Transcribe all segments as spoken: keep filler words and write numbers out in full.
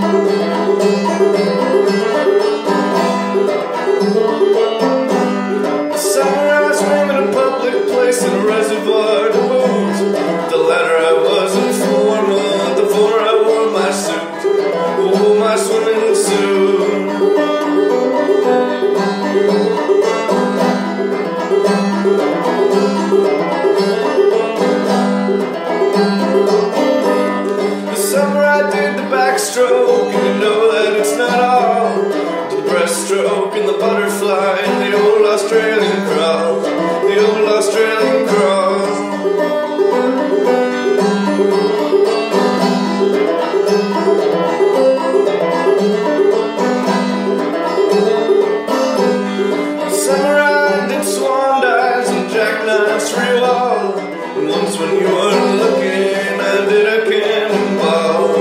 Backstroke, and you know that it's not all. The breaststroke and the butterfly and the old Australian crawl, the old Australian crawl. Summer I did swan dives and jackknives real all. And once when you weren't looking, I did a cannonball.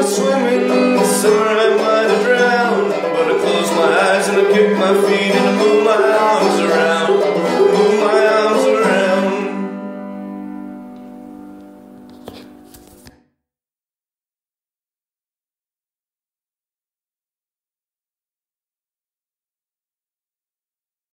Summer I might have drowned, but I closed my eyes and I kicked my feet in the moon.